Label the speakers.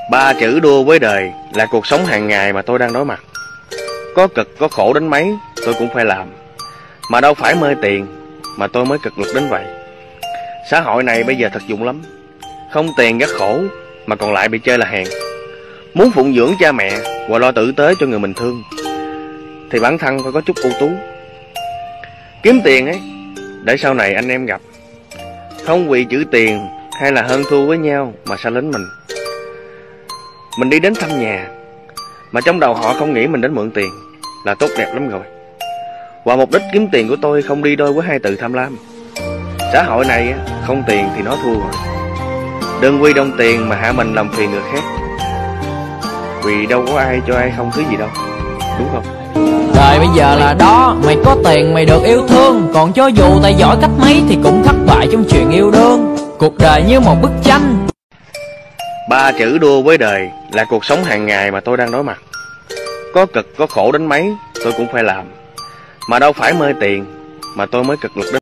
Speaker 1: Ba chữ đua với đời là cuộc sống hàng ngày mà tôi đang đối mặt. Có cực có khổ đến mấy tôi cũng phải làm. Mà đâu phải mê tiền mà tôi mới cực lực đến vậy. Xã hội này bây giờ thực dụng lắm. Không tiền gắt khổ mà còn lại bị chơi là hèn. Muốn phụng dưỡng cha mẹ và lo tử tế cho người mình thương thì bản thân phải có chút ưu tú. Kiếm tiền ấy để sau này anh em gặp, không vì chữ tiền hay là hơn thua với nhau mà xa lánh mình. Mình đi đến thăm nhà mà trong đầu họ không nghĩ mình đến mượn tiền là tốt đẹp lắm rồi. Và mục đích kiếm tiền của tôi không đi đôi với hai từ tham lam. Xã hội này không tiền thì nó thua rồi. Đừng vì đồng tiền mà hạ mình làm phiền người khác. Vì đâu có ai cho ai không thứ gì đâu, đúng không?
Speaker 2: Đời bây giờ là đó, mày có tiền mày được yêu thương. Còn cho dù tài giỏi cách mấy thì cũng thất bại trong chuyện yêu đương. Cuộc đời như một bức tranh.
Speaker 1: Ba chữ đua với đời là cuộc sống hàng ngày mà tôi đang đối mặt. Có cực có khổ đến mấy tôi cũng phải làm. Mà đâu phải mê tiền mà tôi mới cực lực đến